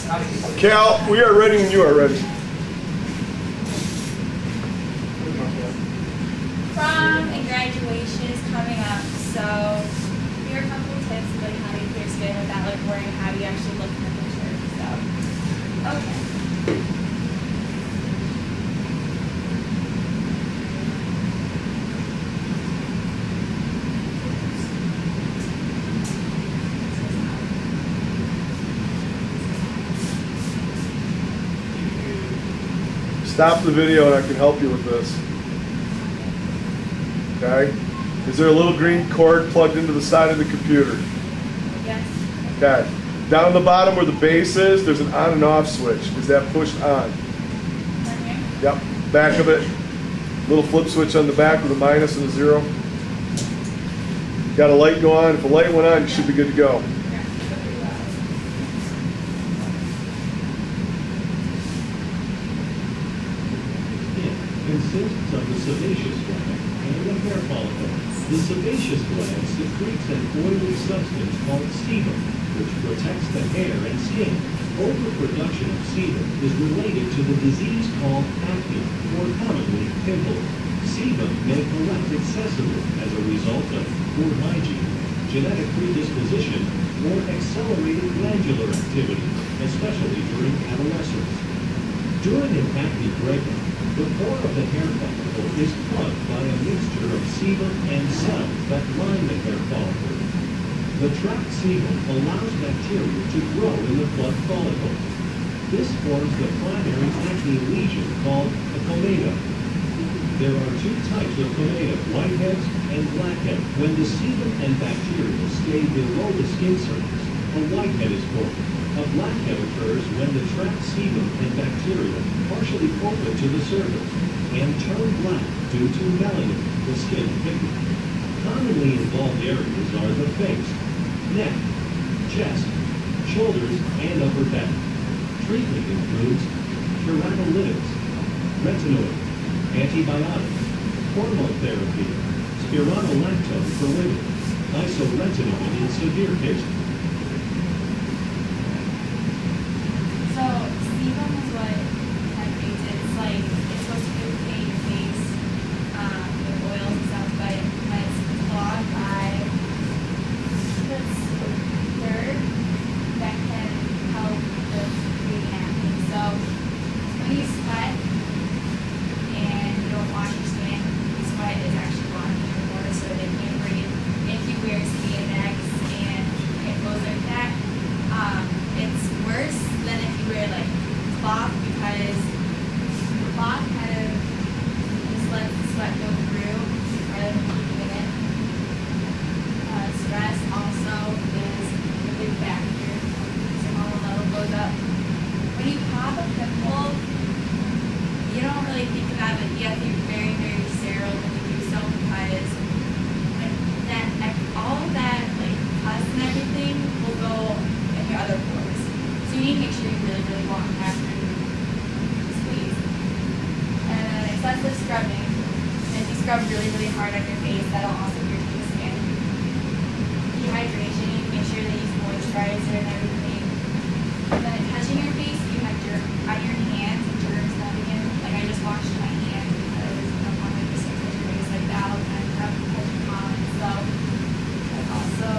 Cal, we are ready when you are ready. Prom and graduation is coming up, so here are a couple of tips of like how to keep your skin without like worrying how you actually look in the picture. So, okay. Stop the video and I can help you with this. Okay? Is there a little green cord plugged into the side of the computer? Yes. Okay. Down the bottom where the base is, there's an on and off switch. Is that pushed on? Right here? Yep. Back of it. Little flip switch on the back with a minus and a 0. Got a light go on. If the light went on, you should be good to go. Consists of the sebaceous gland and the hair follicle. The sebaceous gland secretes an oily substance called sebum, which protects the hair and skin. Overproduction of sebum is related to the disease called acne, or commonly pimples. Sebum may collect excessively as a result of poor hygiene, genetic predisposition, or accelerated glandular activity, especially during adolescence. During an acne breakup, the pore of the hair follicle is plugged by a mixture of sebum and cells that line the hair follicle. The trapped sebum allows bacteria to grow in the plugged follicle. This forms the primary acne lesion called a comedo. There are two types of comedo, whiteheads and blackheads. When the sebum and bacteria stay below the skin surface, a whitehead is formed. A blackhead occurs when the trapped sebum and bacteria partially open to the surface and turn black due to melanin, the skin pigment. Commonly involved areas are the face, neck, chest, shoulders, and upper back. Treatment includes keratolytics, retinoids, antibiotics, hormone therapy, spironolactone for women, isoretinoid in severe cases. So, sebum is what activates it. It's like, it's supposed to lubricate your face with oils and stuff, but when it's clogged by this dirt, that can help with creating acne. So, when you sweat and you don't wash your skin, sweat is actually blocking your pores so they can't breathe. If you wear spandex and clothes like that, it's worse than if you wear like cloth, because cloth kind of just lets the sweat go through rather than keeping it in. Stress also is a big factor. So hormone level goes up. When you pop a pimple, you don't really think about it. You have to be very, very sterile when you do so, because when that, all of that like pus and everything will go in your other pores. So you need to make sure you really, really walk after you squeeze. And then excessive scrubbing. And if you scrub really, really hard on your face, that'll also irritate the skin. Dehydration, you need to make sure they use moisturizer and everything. And then touching your face, you have dirt on your hands and germs coming in. Like I just washed my hands because I'm on like this your face like that all the time. I'm touching pollen, so that's also.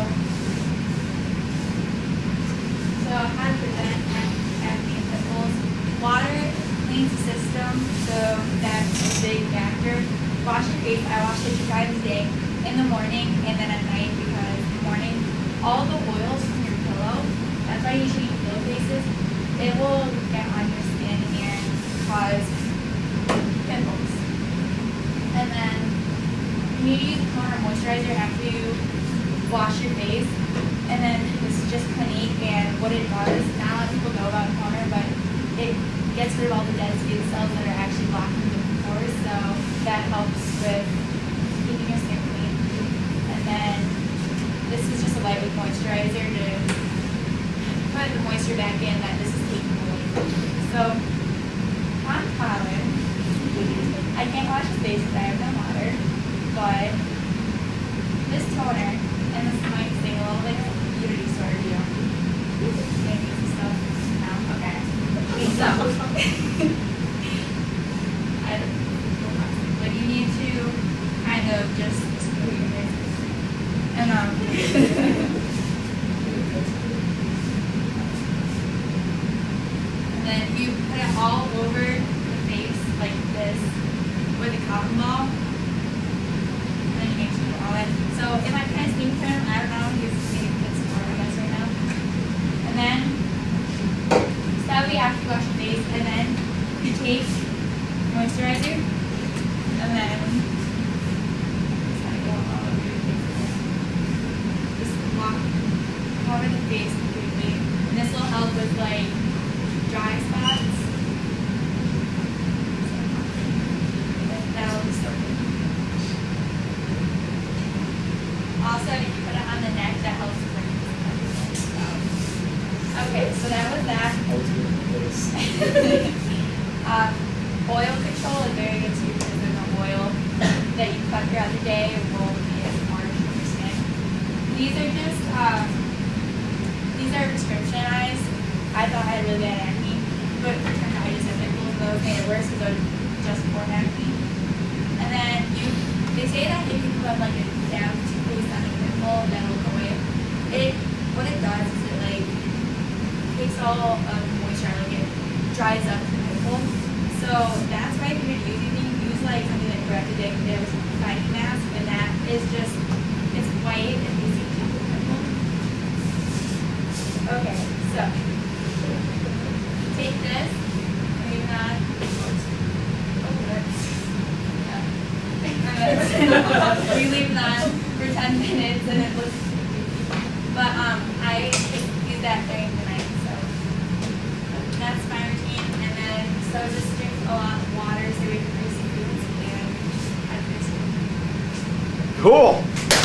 So how to prevent acne and pimples. Water cleans the system, so that's a big factor. Wash your face. I wash it 2 times a day, in the morning and then at night, because in the morning, all the oils from your pillow, that's why you should use pillowcases, it will get on your skin and cause pimples. And then you need to use toner or moisturizer after you wash your face. And then this is just Clinique, and what it does, not a lot of people know about toner, but it gets rid of all the dead skin cells that are actually blocking the pores, so that helps with keeping your skin clean. And then this is just a lightweight moisturizer to put the moisture back in that this is taking away from. So, on Colin, I can't wash his face because I have no water, but this toner, and this might sting a little bit, you already sort of do. Maybe some stuff. No? Okay. then you put it all over the face like this with a cotton ball. And then you make sure all that. So if I kind of sneak him, I don't know, he's maybe fits more, I guess, right now. And then, so that would be after you wash your face. And then you take moisturizer, and then just kind of go all over your face. Just cover the face completely. And this will help with like dry spots. That'll just sort it. Also, if you put it on the neck, that helps bring everything out. Okay, so that was that. Oil control is very good too because there's no oil that you cut throughout the day will be as harsh on your skin. These are just these are prescription eyes. I thought I had really bad acne, but it turned out I just had pimples, and those made it worse because I was just for acne. And then they say that if you put like a dab of toothpaste on a pimple, that'll go away. What it does is it like takes all of the moisture, like it dries up the pimple. So that's why if you're using it, you use like something like Brevitec, there's a fighting mask, and that is just, it's white and easy to the pimple. Okay, so take this, leave it on. You leave it on for 10 minutes and it looks creepy. But I use that during the night, so that's my routine. And then so just drink a lot of water so we can greasy foods and have greasy. Cool.